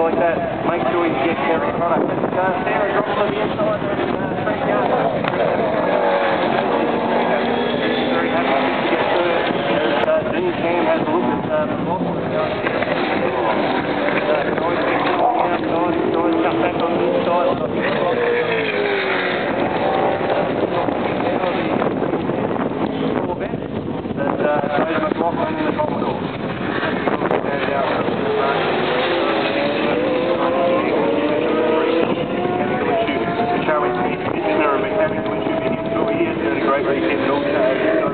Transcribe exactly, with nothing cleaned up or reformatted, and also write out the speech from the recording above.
like that, make sure you get every product. Uh, Sarah, drop on the inside there and uh, thank you. Very happy to get third. As uh, Dean Cam has a look at uh, the bottom of the guys here. Uh, guys back on the outside, guys jump back on the inside. And uh, Fraser McLaughlin in the Commodore. Charlie Smith, Commissioner of Mechanical and Shooting in two years, doing a great weekend also.